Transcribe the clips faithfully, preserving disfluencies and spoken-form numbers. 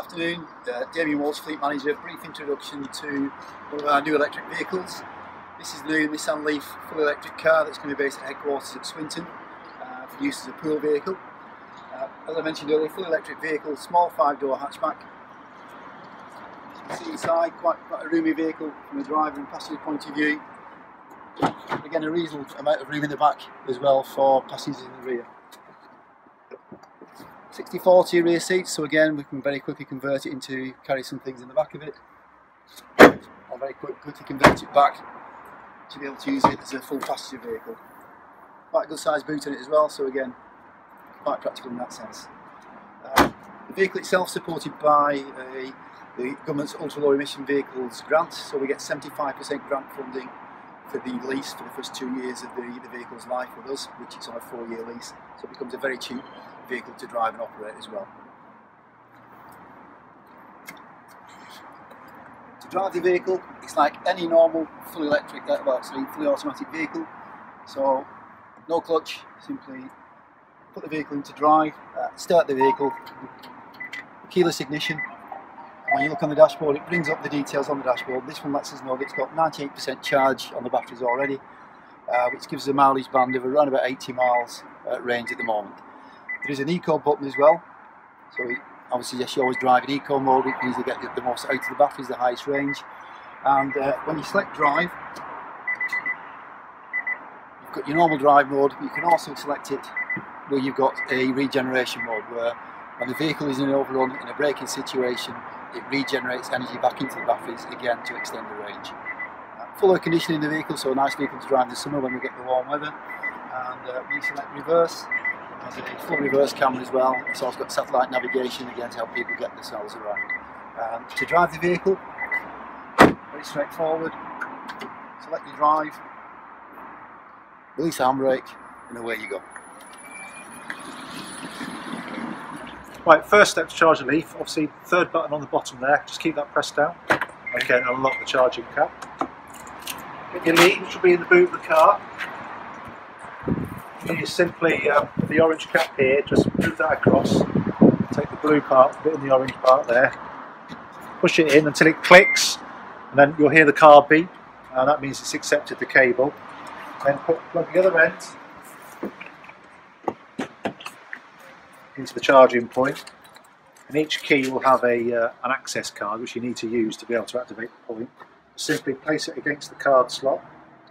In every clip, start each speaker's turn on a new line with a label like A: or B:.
A: afternoon, uh, Damien Walsh, Fleet Manager. Brief introduction to one of our new electric vehicles. This is the new Nissan Leaf full electric car that's going to be based at headquarters at Swinton uh, for use as a pool vehicle. Uh, as I mentioned earlier, full electric vehicle, small five door hatchback. As you can see inside, quite, quite a roomy vehicle from a driver and passenger point of view. Again, a reasonable amount of room in the back as well for passengers in the rear. sixty forty rear seats, so again we can very quickly convert it into carry some things in the back of it, or very quick, quickly convert it back to be able to use it as a full passenger vehicle. Quite a good sized boot in it as well, so again quite practical in that sense. Uh, the vehicle itself is supported by a, the government's ultra low emission vehicles grant, so we get seventy-five percent grant funding for the lease for the first two years of the, the vehicle's life with us, which is on a four year lease, so it becomes a very cheap vehicle to drive and operate as well. To drive the vehicle, it's like any normal fully electric, well actually fully automatic vehicle, so no clutch, simply put the vehicle into drive, uh, start the vehicle, keyless ignition. When you look on the dashboard, it brings up the details on the dashboard. This one lets us know that it's got ninety-eight percent charge on the batteries already, uh, which gives us a mileage band of around about eighty miles uh, range at the moment. There is an eco button as well, so obviously yes, you always drive in eco mode, it means you get the, the most out of the batteries, the highest range. And uh, when you select drive, you've got your normal drive mode, but you can also select it where you've got a regeneration mode, where when the vehicle is in an overrun, in a braking situation, it regenerates energy back into the batteries again to extend the range. Uh, full air conditioning in the vehicle, so a nice vehicle to drive in the summer when we get the warm weather. And uh, when you select reverse, there's a full reverse camera as well. It's also got satellite navigation again to help people get themselves around. Um, to drive the vehicle, very straightforward. Select your drive, release the handbrake, and away you go.
B: Right, first step to charge the Leaf, obviously third button on the bottom there, just keep that pressed down. Okay, and unlock the charging cap. Get your lead, which will be in the boot of the car. You simply, uh, with the orange cap here, just move that across, take the blue part, put it in the orange part there, push it in until it clicks, and then you'll hear the car beep, and that means it's accepted the cable. Then put, plug the other end into the charging point, and each key will have a uh, an access card which you need to use to be able to activate the point. Simply place it against the card slot.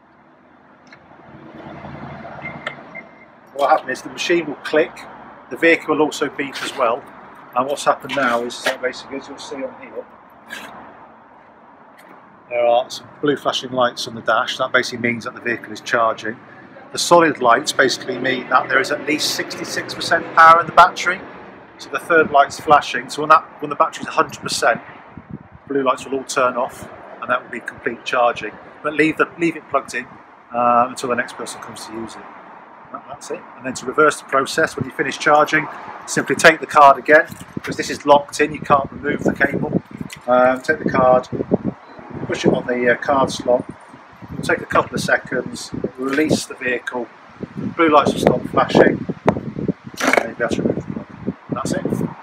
B: What happens is the machine will click, the vehicle will also beep as well, and what's happened now is that basically, as you'll see on here, there are some blue flashing lights on the dash. That basically means that the vehicle is charging. The solid lights basically mean that there is at least sixty-six percent power in the battery. So the third light's flashing, so when, that, when the battery is one hundred percent, blue lights will all turn off, and that will be complete charging. But leave, the, leave it plugged in uh, until the next person comes to use it. That, that's it. And then to reverse the process, when you finish charging, simply take the card again, because this is locked in, you can't remove the cable. Um, take the card, push it on the uh, card slot. It'll take a couple of seconds, release the vehicle, blue lights will stop flashing, and you'll be able to remove the plug. That's it.